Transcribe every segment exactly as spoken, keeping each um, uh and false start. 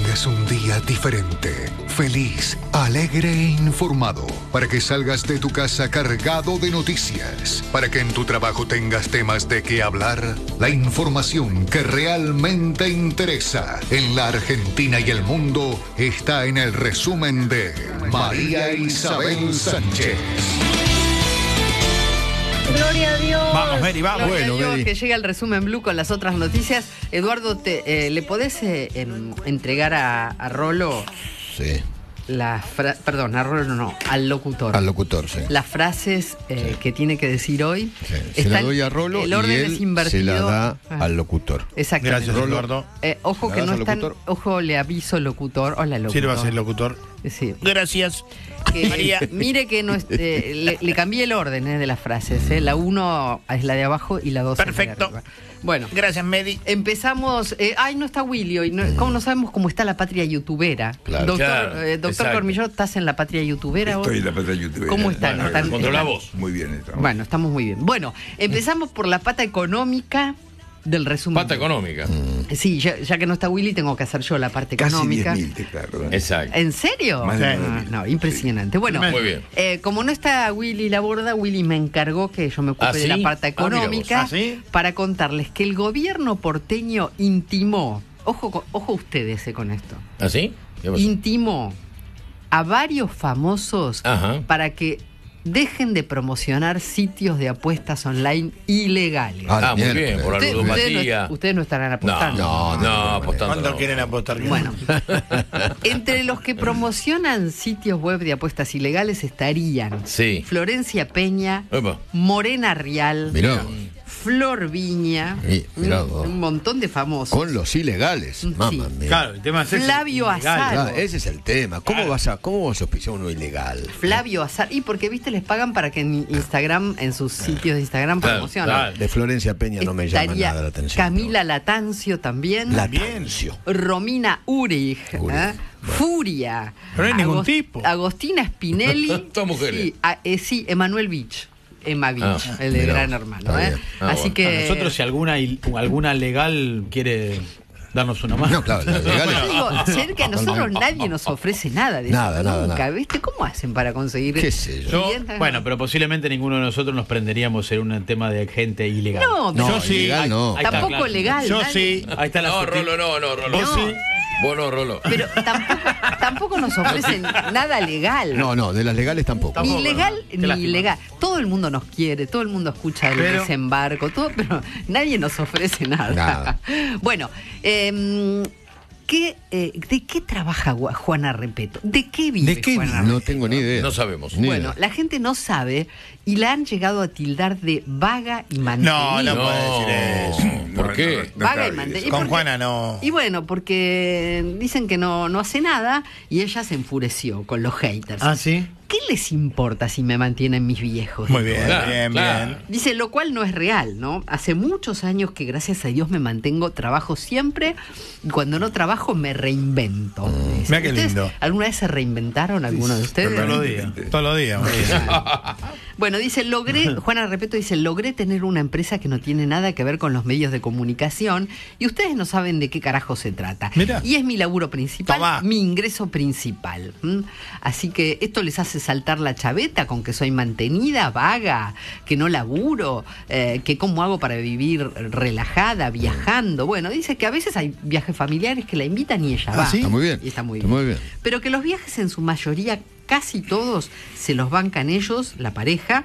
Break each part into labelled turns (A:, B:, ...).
A: tengas un día diferente, feliz, alegre e informado, para que salgas de tu casa cargado de noticias, para que en tu trabajo tengas temas de qué hablar, la información que realmente interesa en la Argentina y el mundo está en el resumen de María Isabel Sánchez.
B: Gloria a Dios.
C: Vamos, Mary, vamos.
B: Gloria
C: Bueno,
B: a Dios,
C: Mary.
B: que llega el resumen Blue con las otras noticias. Eduardo, te, eh, ¿le podés eh, em, entregar a, a Rolo
C: Sí.
B: las fra- perdón, a Rolo no, al locutor.
C: Al locutor, sí.
B: Las frases eh,
C: Sí.
B: que tiene que decir hoy.
C: Sí. Se la
B: están-
C: doy a Rolo
B: el
C: y
B: orden
C: él
B: es invertido.
C: se la da
B: Ah,
C: al locutor.
B: Exactamente.
D: Gracias, Eduardo.
B: Eh, ojo
C: ¿La
B: que
C: das
B: no
C: al
B: están.
C: locutor?
B: Ojo, le aviso locutor. Hola, locutor.
D: Sírvase, locutor.
B: Sí.
D: Gracias.
B: Que,
D: María.
B: mire que no es- eh, le, le cambié el orden eh, de las frases. eh. La uno es la de abajo y la dos
D: Perfecto.
B: es la de arriba. Bueno,
D: Gracias, Medi.
B: empezamos. eh, ay, no está Willy hoy. No, ¿Cómo no sabemos cómo está la patria youtubera?
C: Claro.
B: Doctor,
E: Claro,
B: eh, doctor
E: exacto.
B: Cormillot, ¿estás en la patria youtubera hoy?
F: Estoy en la patria youtubera.
B: ¿Cómo están?
E: Bueno,
B: ¿Están-
E: controla
B: están-
E: vos.
F: Muy bien estamos.
B: Bueno, estamos muy bien. Bueno, empezamos por la pata económica del resumen.
E: Pata económica.
B: Sí, ya, ya que no está Willy, tengo que hacer yo la parte
F: Casi
B: económica.
F: diez mil teclados. ¿eh?
E: Exacto.
B: ¿En serio?
F: Más de
B: Ah,
F: nueve mil.
B: no, impresionante. Bueno,
E: Muy bien.
B: eh, como no está Willy Laborda, Willy me encargó que yo me ocupe
E: ¿Ah,
B: de
E: sí?
B: la parte
E: Ah, mira
B: económica
D: vos. ¿Ah, sí?
B: para contarles que el gobierno porteño intimó, ojo, con- ojo ustedes eh, con esto,
E: ¿Así? ¿Qué pasó?
B: intimó a varios famosos
E: Ajá.
B: para que dejen de promocionar sitios de apuestas online ilegales.
E: Ah, muy
C: miércoles.
E: bien, por la
B: Ustedes- ustedes,
E: ludopatía.
B: no, ustedes no estarán
E: No,
B: apostando.
E: no, no,
C: no,
E: apostando.
D: ¿Cuánto
E: no.
D: quieren apostar?
B: Bueno, entre los que promocionan sitios web de apuestas ilegales estarían
E: Sí.
B: Florencia Peña,
E: Epa.
B: Morena Rial,
C: Mirá,
B: Flor Viña,
C: Sí, mirá
B: un,
C: vos.
B: un montón de famosos.
C: con los ilegales.
B: Sí.
C: Mamá mía.
D: Claro, el tema es ese.
B: Flavio
D: Ilegal.
B: Azar.
C: Ah, ese es el tema. ¿Cómo vas a, cómo vas a auspiciar uno ilegal?
B: Flavio Azar. Y porque, viste, les pagan para que en Instagram, en sus sitios de Instagram,
E: Claro,
B: promocionen.
E: claro.
C: De Florencia Peña no me llama
B: Estaría
C: nada la atención.
B: Camila Latancio también.
C: Latancio.
B: Romina Urig,
C: Urig,
B: ¿eh? Furia.
D: Pero no hay ningún
B: Agos-
D: tipo.
B: Agostina Spinelli.
E: Todas mujeres.
B: Sí, a- eh, sí, Emanuel Beach. Emma Beach,
E: Ah,
B: el de
C: mirá,
B: Gran Hermano.
C: está
B: ¿eh?
C: bien.
E: Ah,
B: Así
E: bueno.
B: que.
G: A nosotros, si alguna, il- alguna legal quiere darnos una mano.
C: No, claro, las legales.
B: Yo digo, ser que a nosotros nadie nos ofrece nada de
C: Nada,
B: eso.
C: nada,
B: Nunca,
C: nada.
B: ¿viste? ¿Cómo hacen para conseguir
C: ¿Qué sé yo?
G: Yo-
B: clientes?
G: bueno, pero posiblemente ninguno de nosotros nos prenderíamos en un tema de gente ilegal.
B: No,
C: No,
D: Yo sí.
C: ilegal no.
G: Ahí está,
B: tampoco
G: claro.
B: legal.
D: Yo
B: nadie-
D: sí.
G: Ahí está la
E: No,
G: sutil-
E: Rolo, no, no, Rolo.
D: ¿Vos
B: No.
D: sí?
E: Vos no, Rolo.
B: Pero tampoco, tampoco nos ofrecen nada legal.
C: No, no, de las legales tampoco.
B: Ni
G: Tampoco,
B: legal
G: no. Qué
B: ni
G: lástima.
B: ilegal. Todo el mundo nos quiere, todo el mundo escucha el
D: Pero-
B: desembarco, todo, pero nadie nos ofrece nada.
C: Nada.
B: Bueno, eh, ¿qué, eh, ¿de qué trabaja Gua- Juana Repeto? ¿De qué vive
D: ¿De qué
B: Juana
D: vive?
B: Repeto?
C: No tengo ni idea.
E: No sabemos.
C: Ni
B: Bueno,
C: idea.
B: la gente no sabe y la han llegado a tildar de vaga y mantenida.
D: No, no
E: No,
D: puede decir eso.
E: ¿por qué?
F: No, no, no
B: Vaga
F: está
B: y
F: bien
B: mantenida.
F: eso.
B: ¿Y
D: Con
B: por qué?
D: Juana no.
B: Y bueno, porque dicen que no, no hace nada y ella se enfureció con los haters.
D: ¿Ah, sí?
B: ¿Qué les importa si me mantienen mis viejos?
D: Muy bien,
E: Claro,
D: bien,
E: claro.
D: bien.
B: Dice, lo cual no es real, ¿no? Hace muchos años que gracias a Dios me mantengo, trabajo siempre, y cuando no trabajo me reinvento. Dice.
D: Mirá qué
B: ¿Ustedes
D: lindo.
B: ¿Alguna vez se reinventaron alguno de ustedes?
D: Todos los días. Todos los días. María.
B: Bueno, dice, logré, Juana Repeto dice, logré tener una empresa que no tiene nada que ver con los medios de comunicación y ustedes no saben de qué carajo se trata.
D: Mirá.
B: Y es mi laburo principal,
D: Tomá.
B: mi ingreso principal. ¿m? Así que esto les hace saltar la chaveta con que soy mantenida, vaga, que no laburo, eh, que cómo hago para vivir relajada, viajando. Bueno, dice que a veces hay viajes familiares que la invitan y ella
D: ¿Ah,
B: va.
D: sí?
C: Está muy bien.
B: Y está muy
C: Está
B: bien.
C: muy bien.
B: Pero que los viajes en su mayoría, casi todos, se los bancan ellos, la pareja,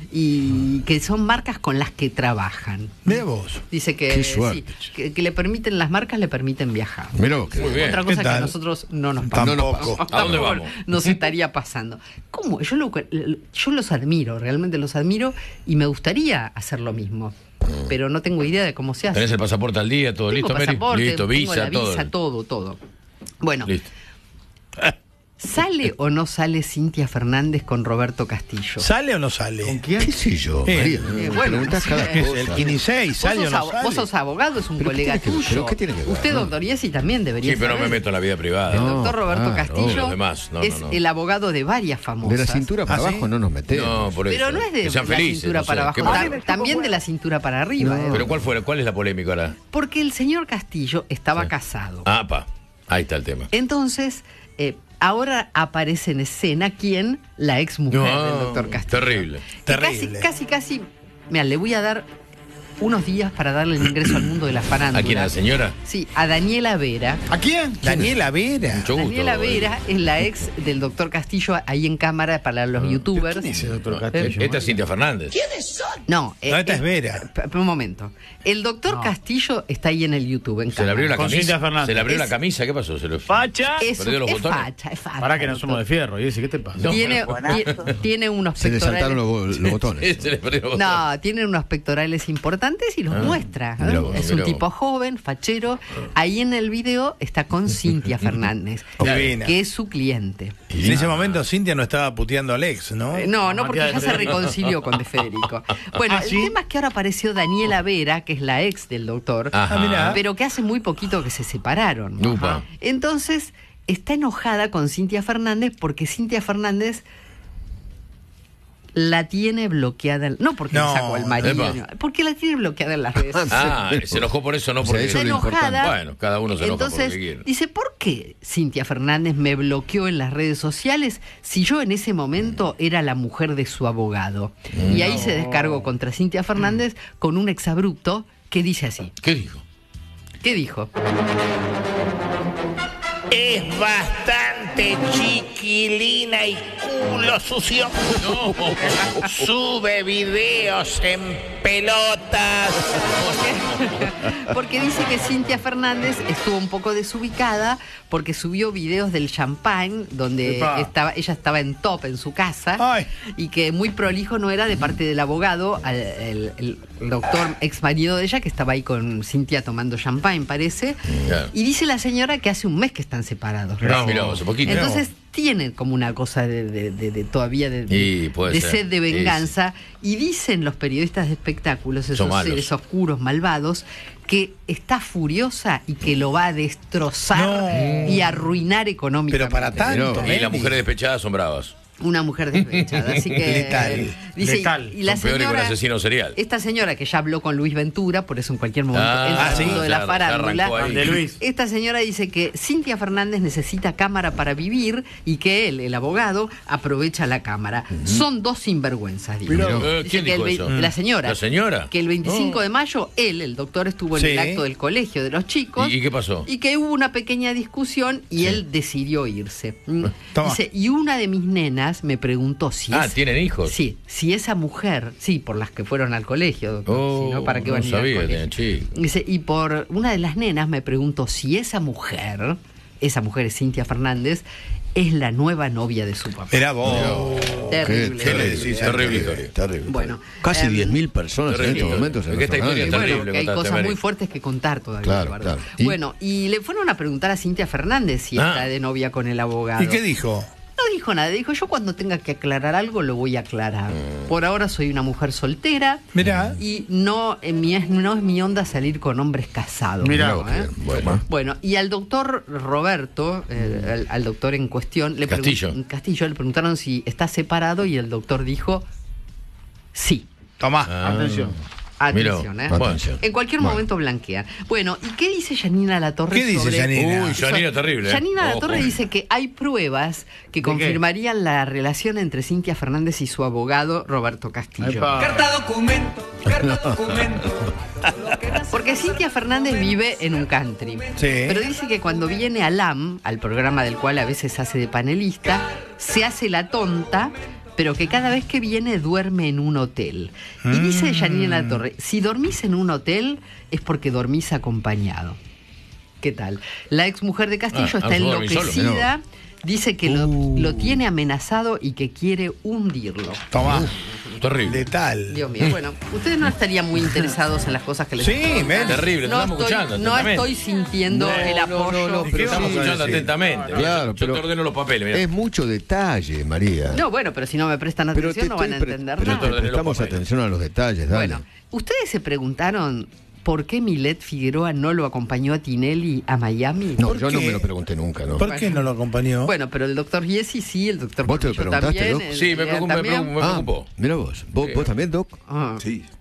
B: y que son marcas con las que trabajan.
D: Mira vos.
B: Dice que,
C: Qué suerte,
B: sí, que, que le permiten, las marcas le permiten viajar.
C: Mirá vos que
E: Muy bien.
B: Otra
D: ¿Qué
B: cosa que a
D: tal?
B: nosotros no nos pasa.
D: Tampoco.
E: ¿A dónde vamos?
B: Nos estaría pasando. ¿Cómo? Yo, lo, yo los admiro, realmente los admiro y me gustaría hacer lo mismo. Pero no tengo idea de cómo se hace.
E: ¿Tenés el pasaporte al día? ¿Todo
B: Tengo
E: listo, Mary?
B: pasaporte,
E: Listo,
B: tengo
E: visa,
B: la
E: todo.
B: visa, todo, todo. Bueno,
E: Listo.
B: ¿sale o no sale Cintia Fernández con Roberto Castillo?
D: ¿Sale o no sale?
C: ¿Qué sé yo,
D: Eh,
C: María?
B: eh,
C: Me
B: bueno,
C: preguntás
B: sí,
C: cada
B: es
C: cosa.
D: El quince y seis,
B: Vos
D: ¿sale o
B: sos,
D: no
B: abo-
D: sale?
B: vos sos abogado, es un
C: ¿Pero qué
B: colega
C: tiene que ver?
B: tuyo.
C: ¿Pero qué tiene que ver?
B: Usted,
C: No.
B: doctor Iesi, también debería
E: Sí, pero no me
B: saber.
E: meto en la vida privada.
B: El
C: No,
B: doctor Roberto
C: claro,
B: Castillo
E: los demás, no, no,
B: es
E: no.
B: el abogado de varias famosas.
C: De la cintura para
D: ¿Ah, sí?
C: abajo no nos metemos.
E: No, por eso.
B: Pero no es de
E: Que sean
B: la
E: felices,
B: cintura
E: no sé,
B: para
E: ¿qué
B: abajo,
E: pasó?
B: tam- también de la cintura para arriba.
C: No.
B: eh.
E: ¿Pero cuál fue, cuál es la polémica ahora?
B: Porque el señor Castillo estaba
E: Sí.
B: casado.
E: Ah, pa. Ahí está el tema.
B: Entonces, eh, ahora aparece en escena quién, la ex mujer
E: No,
B: del doctor Castillo.
E: terrible.
B: Que
D: Terrible.
B: Casi, casi, casi. Mira, le voy a dar unos días para darle el ingreso al mundo de la farándula.
E: ¿A quién, a la señora?
B: Sí, a Daniela Vera.
D: ¿A quién? Daniela Vera.
E: Mucho gusto.
B: Daniela Vera es la ex del doctor Castillo, ahí en cámara para los youtubers.
G: ¿Quién es el doctor
E: No,
G: Castillo?
E: esta es Cintia Fernández.
B: No,
D: No, esta es Vera.
B: p- p- un momento. El doctor Castillo está ahí en el YouTube, en
E: Se le abrió la
G: Con
E: camisa.
G: Cintia Fernández.
E: Se le abrió
B: Es-
E: la camisa. ¿Qué pasó? Se lo...
G: ¡Facha!
B: Es,
E: ¿Perdió los
B: es
E: botones?
B: facha, es facha.
G: Para que no somos de fierro. Y dice, ¿qué te pasa?
E: No.
B: Tiene,
E: Buenazo.
B: ti- tiene unos
C: Se le saltaron
B: pectorales.
C: los, los botones.
E: Se le perdió los botones.
B: No, tiene unos pectorales importantes y los
E: Ah,
B: muestra. ¿eh?
E: mirá vos,
B: Es
E: mirá
B: un
E: vos.
B: tipo joven, fachero. Ahí en el video está con Cintia Fernández,
D: Divina.
B: que es su cliente.
D: En ese momento Cintia no estaba puteando a Alex, ¿no?
B: Eh, No, no, porque
G: Matías
B: ya
G: de
B: se
G: Federico.
B: reconcilió con De Federico. Bueno,
D: ¿Ah,
B: el
D: sí?
B: tema es que ahora apareció Daniela Vera, que es la ex del doctor,
E: Ajá.
D: Ah, mirá.
B: pero que hace muy poquito que se separaron.
E: Upa.
B: Entonces, está enojada con Cintia Fernández porque Cintia Fernández la tiene bloqueada. en- No porque
D: No,
B: le sacó al marido,
E: epa.
B: no, porque la tiene bloqueada en las redes.
E: Ah, se enojó por eso, no
C: O sea,
E: porque...
C: eso
B: Está
C: es lo
B: enojada.
C: importante.
E: Bueno, cada uno se enoja por lo
B: Entonces,
E: que quiere.
B: dice, ¿por qué Cintia Fernández me bloqueó en las redes sociales si yo en ese momento era la mujer de su abogado? Y ahí se descargó contra Cintia Fernández con un exabrupto que dice así.
E: ¿Qué dijo?
B: ¿Qué dijo?
F: Es bastante chiquilina y culo sucio. Sube videos en pelotas.
B: Porque dice que Cintia Fernández estuvo un poco desubicada porque subió videos del champán donde
G: Epa.
B: estaba, ella estaba en top en su casa
D: Ay.
B: y que muy prolijo no era de parte del abogado, al- el, el doctor ex marido de ella que estaba ahí con Cintia tomando champán, parece.
E: Claro.
B: Y dice la señora que hace un mes que están separados.
E: No, mirá, hace poquito.
B: Entonces tienen como una cosa de, de- de- de todavía de,
E: Y puede
B: de
E: ser.
B: sed de venganza. Y dicen los periodistas de espectáculos, esos
E: Son malos.
B: seres oscuros, malvados, que está furiosa y que lo va a destrozar
D: No.
B: y arruinar económicamente.
D: Pero para tanto.
E: Y las
D: Meli.
E: mujeres despechadas son bravas.
B: Una mujer despechada. Así que.
D: Letal.
B: Dice,
G: Letal.
B: Y la
E: Son peores que un
B: señora.
E: asesino serial.
B: Esta señora que ya habló con Luis Ventura, por eso en cualquier momento
E: Ah,
B: entra al
D: sí,
B: mundo de
E: ya-
B: la
E: ya
B: farándula.
E: arrancó ahí.
G: De Luis.
B: Esta señora dice que Cintia Fernández necesita cámara para vivir y que él, el abogado, aprovecha la cámara. Son dos sinvergüenzas, dijo.
C: Mirá.
E: Eh,
B: Dice
E: ¿Quién
B: que el
E: dijo
B: vei-
E: eso?
B: La señora.
E: ¿La señora?
B: Que el veinticinco
E: Oh.
B: de mayo, él, el doctor, estuvo en
D: Sí.
B: el acto del colegio de los chicos.
E: ¿Y, y qué pasó?
B: Y que hubo una pequeña discusión y él decidió irse. Mm.
D: Toma.
B: Dice, y una de mis nenas me preguntó si
E: Ah,
B: es-
E: ¿tienen hijos?
B: Sí, si esa mujer, sí, por las que fueron al colegio, doctor,
E: Oh,
B: si no, ¿para qué
E: no
B: van a ir al
E: sabía que
B: colegio?
E: tenían chicos.
B: Dice, y por una de las nenas me preguntó si esa mujer, esa mujer es Cintia Fernández, es la nueva novia de su papá.
D: Era vos.
B: Terrible.
D: ¿Qué le
B: terrible.
D: decís?
E: Terrible historia.
C: Terrible.
B: Bueno,
C: casi
B: em,
C: diez mil personas en
E: terrible.
C: estos momentos. en
E: Es que esta
C: nuestro
E: historia
B: Y
C: canal.
E: es
B: bueno,
E: terrible,
B: que hay
E: contaste,
B: cosas
E: Mari.
B: muy fuertes que contar todavía.
C: Claro,
B: Eduardo.
C: claro. Y-
B: Bueno, y le fueron a preguntar a Cintia Fernández si
E: Ah.
B: está de novia con el abogado.
D: ¿Y qué dijo?
B: No dijo nada, dijo yo cuando tenga que aclarar algo lo voy a aclarar. Por ahora soy una mujer soltera
D: Mirá.
B: y no, en mi, es- no es mi onda salir con hombres casados.
G: Mirá,
B: ¿no? ¿eh?
C: Bueno.
B: Bueno, y al doctor Roberto, eh, al, al doctor en cuestión, le pregun-
E: Castillo.
B: Castillo le preguntaron si está separado y el doctor dijo sí.
D: Tomá.
E: Ah.
G: Atención.
B: Atención,
E: Mirá,
B: ¿eh?
E: bueno.
C: Atención.
B: En cualquier
C: Bueno.
B: momento blanquean. Bueno, ¿y qué dice Yanina Latorre
D: ¿Qué dice
B: sobre...
D: Yanina?
E: Uy, Janina, terrible. ¿eh?
B: Yanina
E: Ojo.
B: Latorre dice que hay pruebas que confirmarían la relación entre Cintia Fernández y su abogado Roberto Castillo.
G: Epa.
B: Porque Cintia Fernández vive en un country.
D: Sí.
B: Pero dice que cuando viene a L A M, al programa del cual a veces hace de panelista, se hace la tonta, pero que cada vez que viene duerme en un hotel. Y dice Yanina Latorre, si dormís en un hotel es porque dormís acompañado. ¿Qué tal? La ex mujer de Castillo
E: Ah,
B: está
E: ah, yo dormí solo,
B: enloquecida, dice que lo, lo tiene amenazado y que quiere hundirlo.
D: Tomá.
E: Terrible.
D: Letal.
B: Dios mío, bueno, ustedes no estarían muy interesados en las cosas que les
D: Sí,
B: estoy contando.
D: men.
E: Terrible,
B: No
E: estamos
B: estoy,
E: escuchando
B: no
E: atentamente.
B: estoy sintiendo
C: No,
B: el
C: no,
B: apoyo.
C: no, no,
E: Pero
C: pero
E: estamos
C: sí,
E: escuchando
D: sí.
E: atentamente.
C: Claro,
E: Yo
C: pero-
E: te ordeno los papeles, mira.
C: Es mucho detalle, María.
B: No, bueno, pero si no me prestan
C: Pero
B: atención no van a
C: estoy pre-
B: entender
C: pero
B: nada.
C: te
E: Ordené los
C: prestamos
E: papeles.
C: atención a los detalles, dale.
B: Bueno, ustedes se preguntaron por qué Milet Figueroa no lo acompañó a Tinelli a Miami.
C: no,
D: ¿por
C: yo no
D: qué?
C: me lo pregunté nunca, ¿no?
D: ¿Por qué no lo acompañó?
B: Bueno, pero el doctor Giesi sí, el doctor
C: ¿Vos te lo
B: Portillo
C: preguntaste,
B: también.
C: Doc?
B: el
E: Sí, me
B: Lean
E: preocupó, me
B: también.
E: preocupó. Me
C: Ah,
E: preocupó.
C: mira vos. ¿Vos,
E: Sí.
C: vos también, Doc?
B: Ah.
H: Sí.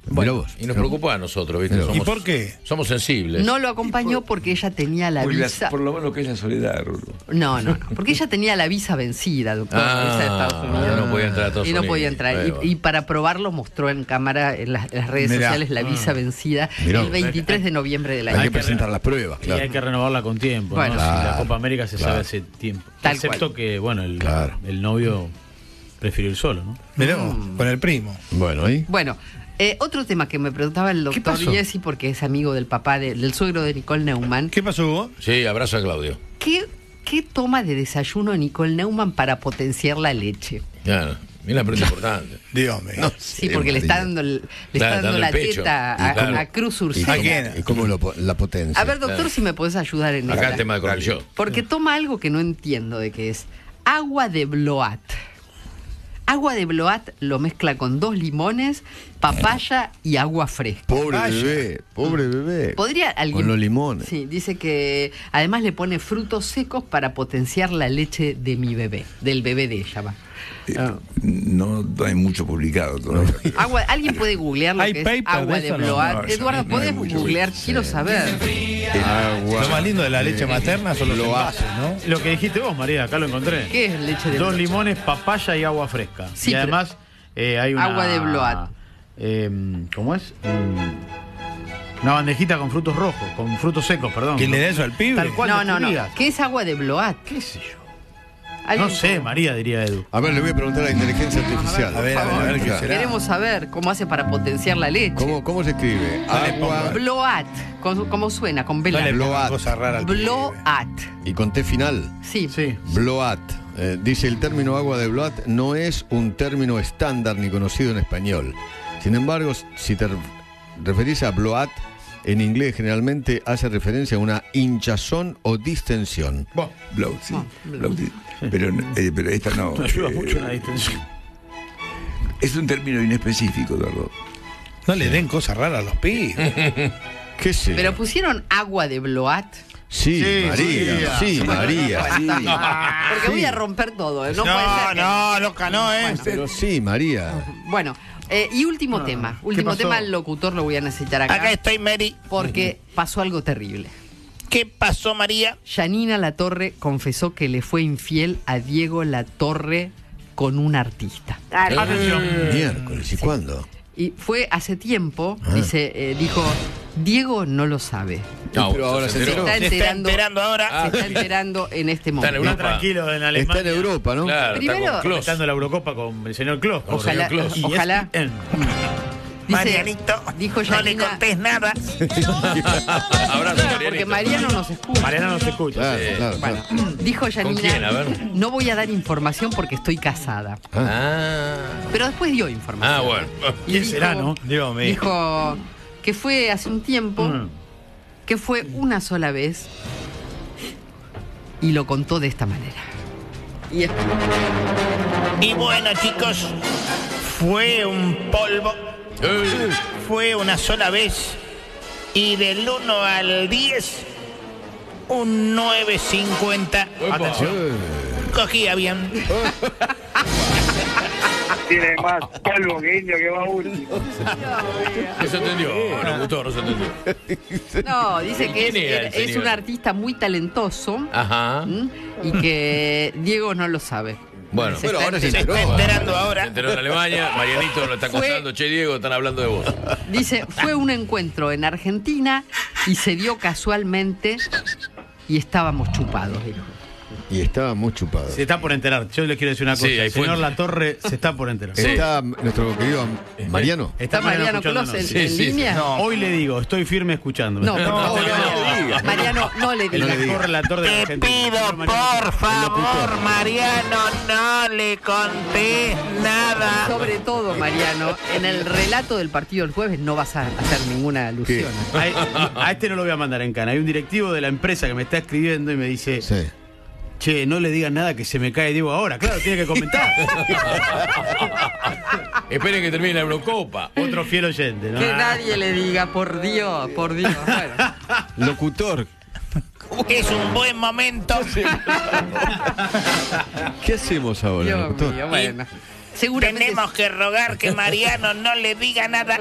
C: Mirá vos.
E: Y nos preocupa a nosotros, ¿viste?
C: Mirá.
E: Somos,
D: ¿Y por qué?
E: Somos sensibles.
B: No lo acompañó porque ella tenía la
H: Por, la-
B: visa.
H: por lo menos que es la soledad, Rulo.
B: No, no, no. Porque ella tenía la visa vencida, doctor.
E: Ah,
B: visa de Estados Unidos.
E: no podía entrar a Estados
B: Y no
E: Unidos.
B: podía entrar.
E: Ahí va.
B: Y, y para probarlo mostró en cámara, en las, en las redes
D: Mirá.
B: sociales, la visa vencida
C: Mirá.
B: el veintitrés de noviembre del
C: Hay
B: año.
C: que presentar las pruebas,
G: Y
C: claro.
G: hay que renovarla con tiempo,
B: Bueno.
G: ¿no? Si la
C: Claro,
G: Copa América se
C: claro.
G: sabe hace tiempo.
B: Tal
G: Excepto
B: cual.
G: que, bueno, el,
C: Claro.
G: el novio prefirió ir solo, ¿no?
D: Mirá, con el primo.
C: Bueno, ahí.
B: Bueno, eh, otro tema que me preguntaba el doctor
D: pasó?
B: Jesse, porque es amigo del papá, de- del suegro de Nicole Neumann.
D: ¿Qué pasó, Hugo?
E: Sí, abrazo a Claudio.
B: ¿Qué, ¿Qué toma de desayuno Nicole Neumann para potenciar la leche?
E: Claro, mira la pregunta importante.
D: Dios mío.
C: No
B: Sí,
C: sé,
B: porque le está
C: María.
B: dando, el- le
E: Claro,
B: está dando
E: dando
B: la
E: el pecho.
B: teta a,
E: Y claro.
B: a Cruz
C: ¿Y
B: Ursera.
D: ¿A
C: cómo,
D: quién?
C: y cómo lo po- la potencia?
B: A ver, doctor, si me podés ayudar en
E: Acá
B: esta.
E: el tema de corrección.
B: Porque toma algo que no entiendo de qué es. Agua de Bloat. Agua de Bloat lo mezcla con dos limones, papaya y agua fresca.
C: Pobre
D: Vaya.
C: bebé, pobre bebé.
B: ¿Podría alguien...?
C: Con los limones.
B: Sí, dice que además le pone frutos secos para potenciar la leche de mi bebé, del bebé de ella, va.
H: Eh, no hay mucho publicado todavía.
B: Agua, ¿alguien puede googlear lo
D: ¿Hay
B: que es
D: paper
B: agua
D: de
B: de
D: eso? No,
B: Bloat?
H: no, eso
B: Eduardo,
H: no
B: ¿podés
H: hay mucho.
B: googlear? Quiero saber.
C: Agua.
D: Lo más lindo de la leche materna son los envases, ¿no?
G: Lo que dijiste vos, María, acá lo encontré.
B: ¿Qué es leche de
G: Dos
B: Bloat?
G: limones, papaya y agua fresca.
B: Sí,
G: y
B: pero-
G: además eh, hay una...
B: Agua de Bloat.
G: eh, ¿Cómo es? Mm, Una bandejita con frutos rojos, con frutos secos, perdón.
D: ¿Quién le da eso al pibe?
G: Tal cual.
B: No,
G: ¿Cuál
B: no,
G: te
B: no.
G: digas?
B: ¿Qué es agua de Bloat?
G: ¿Qué sé yo?
B: ¿Alguien-
G: No sé, María, diría Edu.
C: A ver, le voy a preguntar a la inteligencia artificial.
D: A ver, a ver, a ver qué será.
B: Queremos saber cómo hace para potenciar la leche.
C: ¿Cómo, ¿Cómo se escribe?
D: Dale,
C: Agua
B: Bloat. con- ¿Cómo suena? Con
D: No
B: vela.
D: le pongan
C: Bloat.
D: cosas raras al pibe.
B: Bloat.
C: y con T final.
B: Sí.
G: Sí.
C: Bloat. Eh, dice el término agua de Bloat no es un término estándar ni conocido en español. Sin embargo, si te referís a Bloat, en inglés generalmente hace referencia a una hinchazón o distensión.
D: Vos.
H: Bloat, sí. Bloat, sí. Pero, eh, pero esta no.
G: Me ayuda
H: eh,
G: mucho en la distensión.
H: Es un término inespecífico, Eduardo.
D: No le den cosas raras a los pibes.
C: ¿Qué sé?
B: Pero pusieron agua de Bloat.
C: Sí,
G: Sí,
C: María, sí, María.
B: Porque voy a romper todo. ¿eh? No,
D: No,
B: puede ser que-
D: no, loca, no, ¿eh?
C: Pero sí, María.
B: Bueno, eh, y último tema. Último
G: pasó?
B: tema, el locutor lo voy a necesitar acá.
F: Acá estoy, Mary.
B: Porque pasó algo terrible.
F: ¿Qué pasó, María?
B: Yanina Latorre confesó que le fue infiel a Diego Latorre con un artista.
G: Atención.
C: Miércoles, ¿y cuándo?
B: Y fue hace tiempo, dice, eh, dijo, Diego no lo sabe.
E: No,
C: pero ahora se
B: Se
C: enteró.
B: está
F: Se está
B: enterando,
F: enterando ahora.
B: se está enterando en este
E: Está en
B: momento.
G: Está
E: Europa.
G: tranquilo en Alemania.
C: Está en Europa, ¿no?
E: Claro,
B: Primero-
E: está con Klose.
G: Estando la Eurocopa con el señor Klopp. con
B: Ojalá,
G: el señor Klose.
B: ojalá.
G: Y es-
B: Dice-
F: Marianito,
B: dijo
F: no le
B: Yanina-
F: contés nada.
E: Abrazo,
B: Porque
E: Marianito.
B: Mariano nos escucha.
G: Mariana no se escucha.
C: Claro,
E: Sí.
C: claro,
B: Bueno,
C: claro.
B: dijo Yanina,
E: quién? A ver.
B: no voy a dar información porque estoy casada.
E: Ah,
B: Pero después dio información.
E: ah, bueno.
B: Y
G: ¿Quién
B: dijo-
G: será, no?
D: Dios mío.
B: Dijo que fue hace un tiempo,
G: Mm.
B: que fue una sola vez y lo contó de esta manera. Y es-
F: Y bueno, chicos, fue un polvo.
E: Eh,
F: Fue una sola vez. Y del uno al diez, un nueve cincuenta.
E: Atención.
F: Cogía bien.
I: Tiene más polvo que indio que va último.
E: No se entendió, locutor, no se entendió.
B: no, dice que es,
E: ¿Quién era el
B: es
E: señor?
B: un artista muy talentoso
E: Ajá.
B: ¿m? y que Diego no lo sabe.
E: Bueno.
B: Se
C: Bueno,
B: está
C: ahora se
F: Se
B: enterando.
F: está enterando
E: Se
F: ahora.
E: enteró en Alemania, Marianito lo está
B: Fue-
E: acosando. Che, Diego, están hablando de vos.
B: Dice, fue un encuentro en Argentina y se dio casualmente y estábamos chupados, dijo.
C: Y estaba muy chupado.
G: Se está por enterar. Yo le quiero decir una cosa.
E: Sí, hay
G: el señor
E: fuente.
G: Latorre se está por enterar.
E: Sí.
C: Está nuestro querido Mariano.
B: ¿Está Mariano
G: escuchándonos.
B: Clos en,
E: Sí,
B: en
E: sí,
B: línea?
G: No, hoy le digo, estoy firme escuchándome.
B: No, por favor,
C: no, no le digas.
B: Mariano, no le
G: El
B: digas.
G: mejor relator de la
F: Te
G: Argentina.
F: pido,
G: Señor Mariano.
F: por favor, Mariano, no le contés nada.
B: Sobre todo, Mariano, en el relato del partido del jueves no vas a hacer ninguna alusión.
G: A, a este no lo voy a mandar en cana. Hay un directivo de la empresa que me está escribiendo y me dice,
C: Sí.
G: che, no le digan nada que se me cae Diego ahora. Claro, tiene que comentar.
E: Esperen que termine la Eurocopa.
G: Otro fiel oyente, ¿no?
B: Que nadie le diga, por Dios, por Dios. Bueno,
C: Locutor,
F: Es un buen momento.
C: ¿qué hacemos ahora,
B: Dios
C: locutor?
B: mío, bueno. Seguramente
F: tenemos que rogar que Mariano no le diga nada.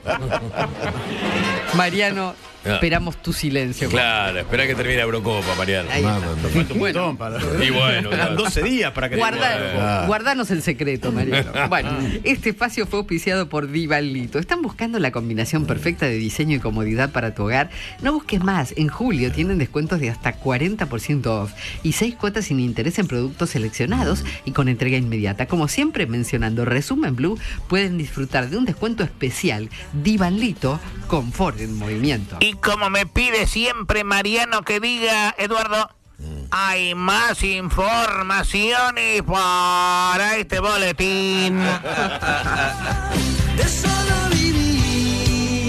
B: Mariano,
E: Ah.
B: esperamos tu silencio.
E: Claro, espera que termine la Eurocopa, Mariano.
B: Ahí está.
G: Falta un
B: Bueno.
G: montón para-
E: Y bueno,
G: Eran
E: claro.
G: doce días para que
B: Guarda- guardanos el secreto, Mariano. Bueno, este espacio fue auspiciado por Divalito. ¿Están buscando la combinación perfecta de diseño y comodidad para tu hogar? No busques más. En julio tienen descuentos de hasta cuarenta por ciento off y seis cuotas sin interés en productos seleccionados y con entrega inmediata. Como siempre, mencionando Resumen Blue, pueden disfrutar de un descuento especial. Divalito, confort en movimiento.
F: Y como me pide siempre Mariano que diga, Eduardo, hay más informaciones para este boletín.
J: De solo